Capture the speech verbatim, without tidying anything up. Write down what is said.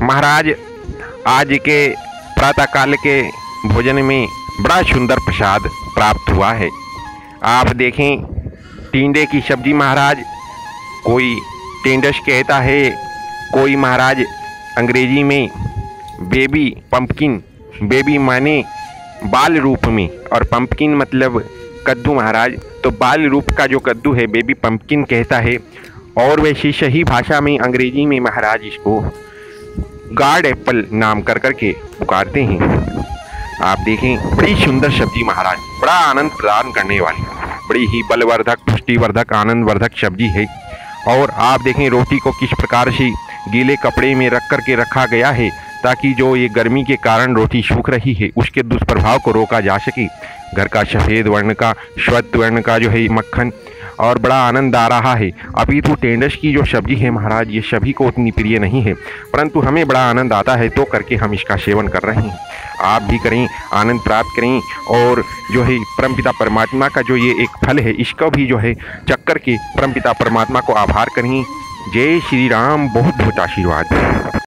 महाराज, आज के प्रातःकाल के भोजन में बड़ा सुंदर प्रसाद प्राप्त हुआ है। आप देखें, टिंडे की सब्जी महाराज, कोई टेंडस कहता है, कोई महाराज अंग्रेजी में बेबी पंपकिन, बेबी माने बाल रूप में और पंपकिन मतलब कद्दू महाराज, तो बाल रूप का जो कद्दू है बेबी पंपकिन कहता है। और वैसे सही भाषा में अंग्रेजी में महाराज इसको गार्ड एप्पल नाम कर कर के पुकारते हैं। आप देखें, बड़ी सुंदर सब्जी महाराज, बड़ा आनंद प्रदान करने वाली, बड़ी ही बलवर्धक, पुष्टिवर्धक, आनंदवर्धक सब्जी है। और आप देखें रोटी को किस प्रकार से गीले कपड़े में रख कर के रखा गया है ताकि जो ये गर्मी के कारण रोटी सूख रही है उसके दुष्प्रभाव को रोका जा सके। घर का सफ़ेद वर्ण का, श्वेत वर्ण का जो है मक्खन, और बड़ा आनंद आ रहा है। अभी तो टेंडस की जो सब्जी है महाराज, ये सभी को उतनी प्रिय नहीं है, परंतु हमें बड़ा आनंद आता है तो करके हम इसका सेवन कर रहे हैं। आप भी करें, आनंद प्राप्त करें, और जो है परमपिता परमात्मा का जो ये एक फल है इसका भी जो है चक्कर के परमपिता परमात्मा को आभार करें। जय श्री राम। बहुत बहुत आशीर्वाद।